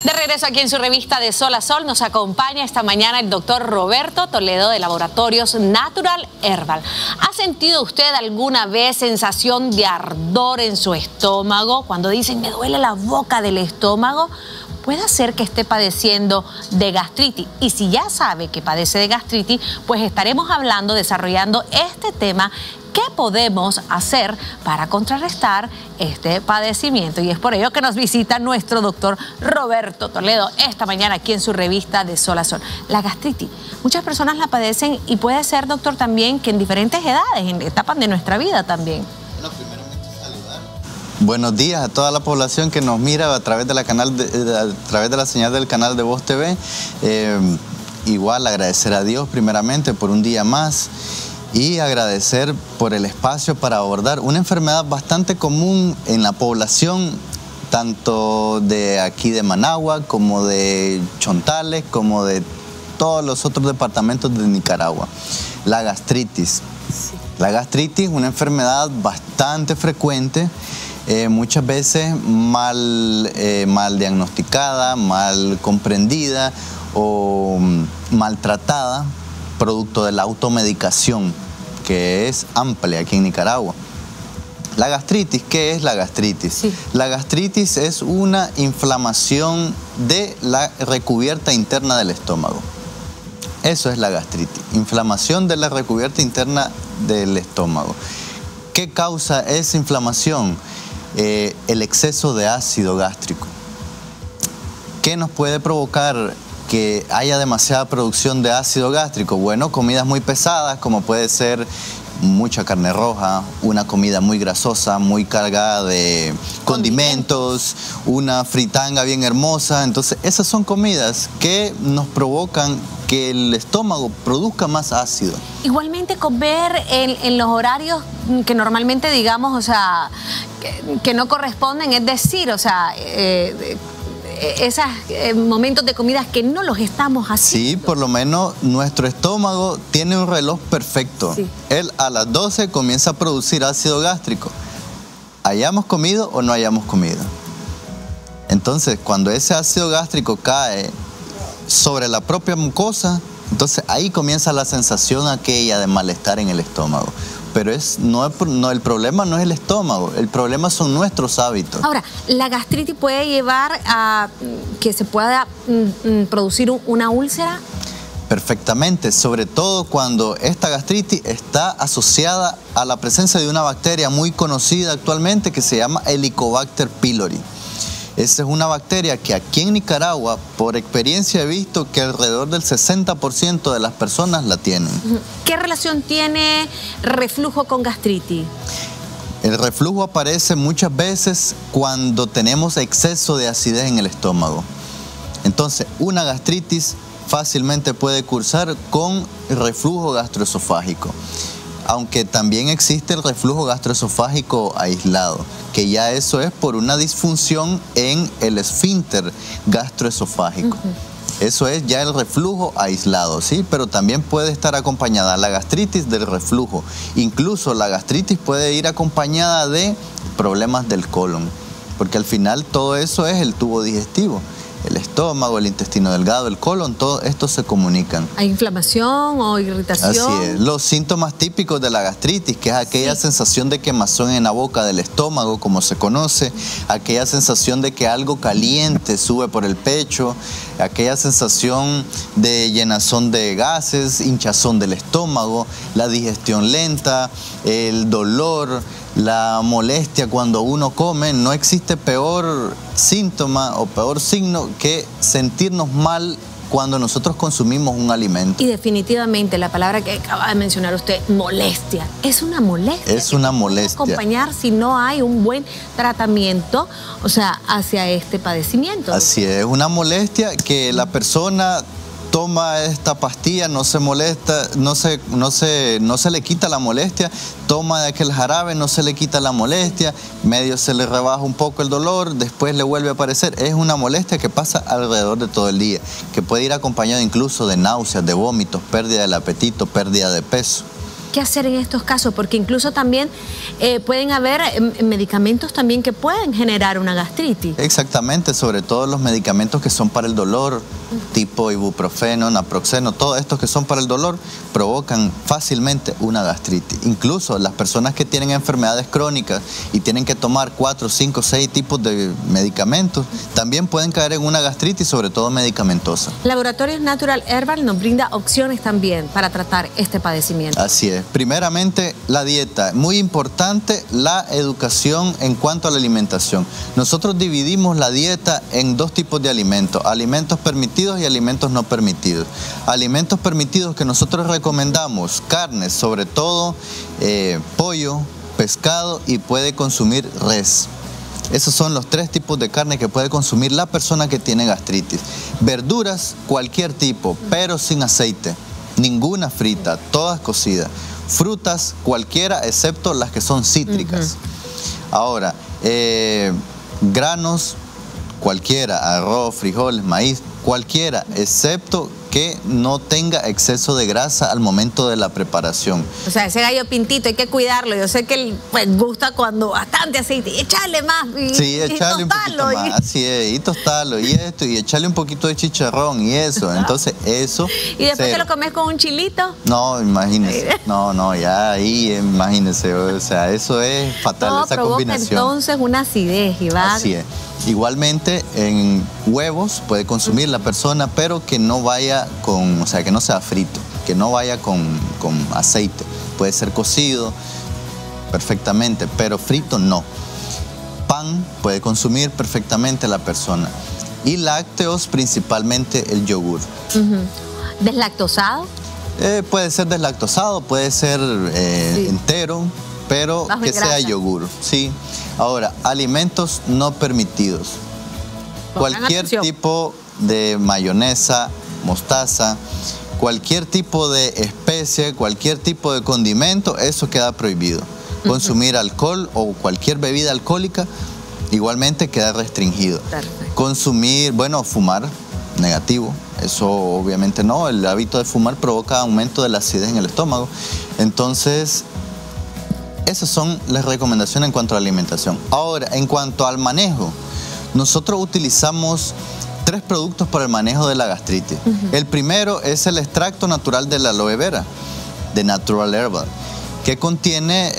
De regreso aquí en su revista de Sol a Sol, nos acompaña esta mañana el doctor Roberto Toledo de Laboratorios Natural Herbal. ¿Ha sentido usted alguna vez sensación de ardor en su estómago? Cuando dicen me duele la boca del estómago, puede ser que esté padeciendo de gastritis. Y si ya sabe que padece de gastritis, pues estaremos hablando, desarrollando este tema. ¿Qué podemos hacer para contrarrestar este padecimiento? Y es por ello que nos visita nuestro doctor Roberto Toledo esta mañana aquí en su revista de Sol a Sol. La gastritis, muchas personas la padecen y puede ser, doctor, también que en diferentes edades, en etapas de nuestra vida también. Bueno, primeramente saludar. Buenos días a toda la población que nos mira a través de la señal del canal de Voz TV. Igual agradecer a Dios primeramente por un día más. Y agradecer por el espacio para abordar una enfermedad bastante común en la población, tanto de aquí de Managua, como de Chontales, como de todos los otros departamentos de Nicaragua. La gastritis. Sí. La gastritis es una enfermedad bastante frecuente, muchas veces mal diagnosticada, mal comprendida o maltratada, producto de la automedicación, que es amplia aquí en Nicaragua. La gastritis, ¿qué es la gastritis? Sí. La gastritis es una inflamación de la recubierta interna del estómago. Eso es la gastritis, inflamación de la recubierta interna del estómago. ¿Qué causa esa inflamación? El exceso de ácido gástrico. ¿Qué nos puede provocar que haya demasiada producción de ácido gástrico? Bueno, comidas muy pesadas, como puede ser mucha carne roja, una comida muy grasosa, muy cargada de condimentos, una fritanga bien hermosa. Entonces, esas son comidas que nos provocan que el estómago produzca más ácido. Igualmente comer en los horarios que normalmente, digamos, o sea, que no corresponden, es decir, o sea, esos momentos de comidas que no los estamos haciendo. Sí, por lo menos nuestro estómago tiene un reloj perfecto. Sí. Él a las 12 comienza a producir ácido gástrico, hayamos comido o no hayamos comido. Entonces, cuando ese ácido gástrico cae sobre la propia mucosa, entonces ahí comienza la sensación aquella de malestar en el estómago. Pero el problema no es el estómago, el problema son nuestros hábitos. Ahora, ¿la gastritis puede llevar a que se pueda producir una úlcera? Perfectamente, sobre todo cuando esta gastritis está asociada a la presencia de una bacteria muy conocida actualmente que se llama Helicobacter pylori. Esa es una bacteria que aquí en Nicaragua, por experiencia he visto que alrededor del 60% de las personas la tienen. ¿Qué relación tiene reflujo con gastritis? El reflujo aparece muchas veces cuando tenemos exceso de acidez en el estómago. Entonces, una gastritis fácilmente puede cursar con reflujo gastroesofágico. Aunque también existe el reflujo gastroesofágico aislado, que ya eso es por una disfunción en el esfínter gastroesofágico. Eso es ya el reflujo aislado, ¿sí? Pero también puede estar acompañada la gastritis del reflujo. Incluso la gastritis puede ir acompañada de problemas del colon, porque al final todo eso es el tubo digestivo. El estómago, el intestino delgado, el colon, todo esto se comunican. ¿Hay inflamación o irritación? Así es. Los síntomas típicos de la gastritis, que es aquella sensación de quemazón en la boca del estómago, como se conoce, aquella sensación de que algo caliente sube por el pecho, aquella sensación de llenazón de gases, hinchazón del estómago, la digestión lenta, el dolor, la molestia cuando uno come. No existe peor síntoma o peor signo que sentirnos mal cuando nosotros consumimos un alimento. Y definitivamente la palabra que acaba de mencionar usted, molestia, es una molestia. Es una molestia. Acompañar si no hay un buen tratamiento, o sea, hacia este padecimiento. Así es, una molestia que la persona toma esta pastilla, no se molesta, no se le quita la molestia, toma de aquel jarabe, no se le quita la molestia, medio se le rebaja un poco el dolor, después le vuelve a aparecer. Es una molestia que pasa alrededor de todo el día, que puede ir acompañada incluso de náuseas, de vómitos, pérdida del apetito, pérdida de peso. ¿Qué hacer en estos casos? Porque incluso también pueden haber medicamentos también que pueden generar una gastritis. Exactamente, sobre todo los medicamentos que son para el dolor, tipo ibuprofeno, naproxeno, todos estos que son para el dolor provocan fácilmente una gastritis. Incluso las personas que tienen enfermedades crónicas y tienen que tomar 4, 5, 6 tipos de medicamentos, también pueden caer en una gastritis, sobre todo medicamentosa. Laboratorios Natural Herbal nos brinda opciones también para tratar este padecimiento. Así es. Primeramente, la dieta. Muy importante la educación en cuanto a la alimentación. Nosotros dividimos la dieta en 2 tipos de alimentos: alimentos permitidos y alimentos no permitidos. Alimentos permitidos que nosotros recomendamos: carnes, sobre todo pollo, pescado, y puede consumir res. Esos son los 3 tipos de carne que puede consumir la persona que tiene gastritis. Verduras, cualquier tipo, pero sin aceite. Ninguna frita, todas cocidas. Frutas, cualquiera, excepto las que son cítricas. Ahora, granos, cualquiera, arroz, frijoles, maíz, cualquiera, excepto que no tenga exceso de grasa al momento de la preparación. O sea, ese gallo pintito hay que cuidarlo. Yo sé que él gusta cuando bastante aceite, y echarle más sí, echarle un poquito más, así es, y tostarlo, y esto, y echarle un poquito de chicharrón y eso. Entonces, eso. ¿Y después te lo comes con un chilito? No, imagínese. No, ya ahí, imagínese. O sea, eso es fatal, esa combinación. Entonces una acidez, Iván. Así es. Igualmente, en huevos puede consumir la persona, pero que no vaya con, o sea, que no sea frito, que no vaya con aceite. Puede ser cocido perfectamente, pero frito no. Pan puede consumir perfectamente la persona. Y lácteos, principalmente el yogur. ¿Deslactosado? Puede ser deslactosado, puede ser entero, pero bajo que en grasa. sea yogur, sí. Ahora, alimentos no permitidos. Cualquier tipo de mayonesa, mostaza, cualquier tipo de especia, cualquier tipo de condimento, eso queda prohibido. Consumir alcohol o cualquier bebida alcohólica, igualmente queda restringido. Perfecto. Consumir, bueno, fumar, negativo. Eso obviamente no, el hábito de fumar provoca aumento de la acidez en el estómago. Entonces, esas son las recomendaciones en cuanto a la alimentación. Ahora, en cuanto al manejo, nosotros utilizamos 3 productos para el manejo de la gastritis. El primero es el extracto natural de la aloe vera, de Natural Herbal, que contiene,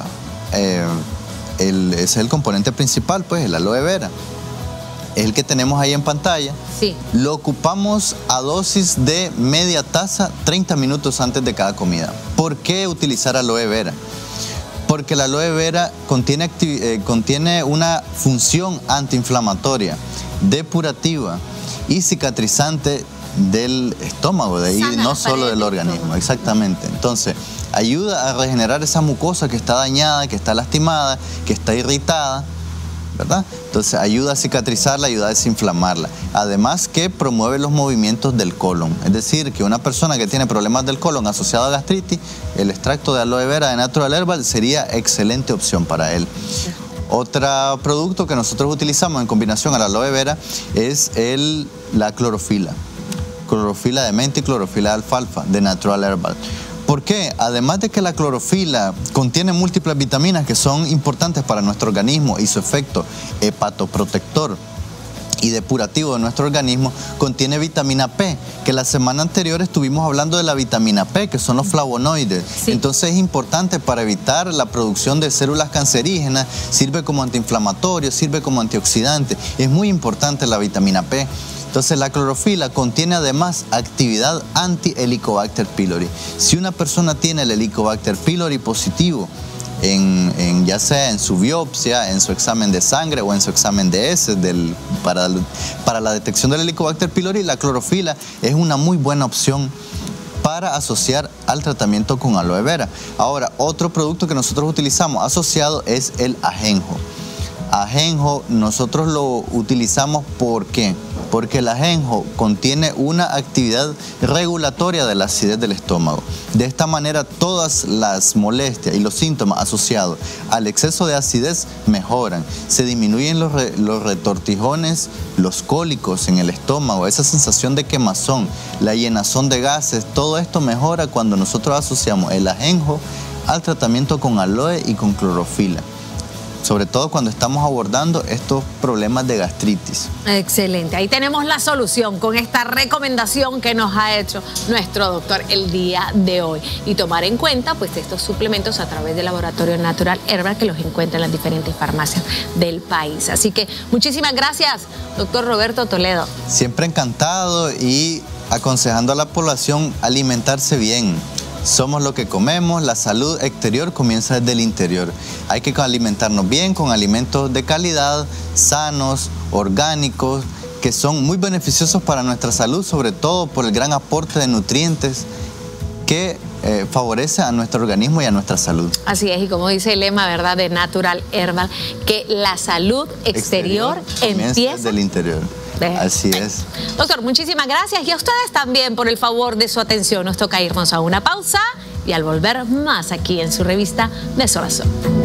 es el componente principal, pues, el aloe vera. Es el que tenemos ahí en pantalla. Sí. Lo ocupamos a dosis de media taza 30 minutos antes de cada comida. ¿Por qué utilizar aloe vera? Porque la aloe vera contiene una función antiinflamatoria, depurativa y cicatrizante del estómago, de ahí, no solo del organismo. Exactamente. Entonces, ayuda a regenerar esa mucosa que está dañada, que está lastimada, que está irritada, ¿verdad? Entonces, ayuda a cicatrizarla, ayuda a desinflamarla. Además que promueve los movimientos del colon. Es decir, que una persona que tiene problemas del colon asociado a gastritis, el extracto de aloe vera de Natural Herbal sería excelente opción para él. Otro producto que nosotros utilizamos en combinación a la aloe vera es la clorofila. Clorofila de menta y clorofila de alfalfa de Natural Herbal. ¿Por qué? Además de que la clorofila contiene múltiples vitaminas que son importantes para nuestro organismo y su efecto hepatoprotector y depurativo de nuestro organismo, contiene vitamina P, que la semana anterior estuvimos hablando de la vitamina P, que son los flavonoides. Sí. Entonces es importante para evitar la producción de células cancerígenas, sirve como antiinflamatorio, sirve como antioxidante. Es muy importante la vitamina P. Entonces la clorofila contiene además actividad anti-Helicobacter pylori. Si una persona tiene el Helicobacter pylori positivo, ya sea en su biopsia, en su examen de sangre o en su examen de heces para la detección del Helicobacter pylori, la clorofila es una muy buena opción para asociar al tratamiento con aloe vera. Ahora, otro producto que nosotros utilizamos asociado es el ajenjo. Ajenjo nosotros lo utilizamos, ¿por qué? Porque el ajenjo contiene una actividad regulatoria de la acidez del estómago. De esta manera, todas las molestias y los síntomas asociados al exceso de acidez mejoran. Se disminuyen los retortijones, los cólicos en el estómago, esa sensación de quemazón, la llenazón de gases. Todo esto mejora cuando nosotros asociamos el ajenjo al tratamiento con aloe y con clorofila, sobre todo cuando estamos abordando estos problemas de gastritis. Excelente, ahí tenemos la solución con esta recomendación que nos ha hecho nuestro doctor el día de hoy. Y tomar en cuenta pues estos suplementos a través del Laboratorio Natural Herbal, que los encuentra en las diferentes farmacias del país. Así que muchísimas gracias, doctor Roberto Toledo. Siempre encantado y aconsejando a la población alimentarse bien. Somos lo que comemos, la salud exterior comienza desde el interior. Hay que alimentarnos bien con alimentos de calidad, sanos, orgánicos, que son muy beneficiosos para nuestra salud, sobre todo por el gran aporte de nutrientes que favorece a nuestro organismo y a nuestra salud. Así es, y como dice el lema, ¿verdad?, de Natural Herbal, que la salud exterior empieza desde el interior. Así es. Doctor, muchísimas gracias y a ustedes también por el favor de su atención. Nos toca irnos a una pausa y al volver más aquí en su revista De Sol a Sol.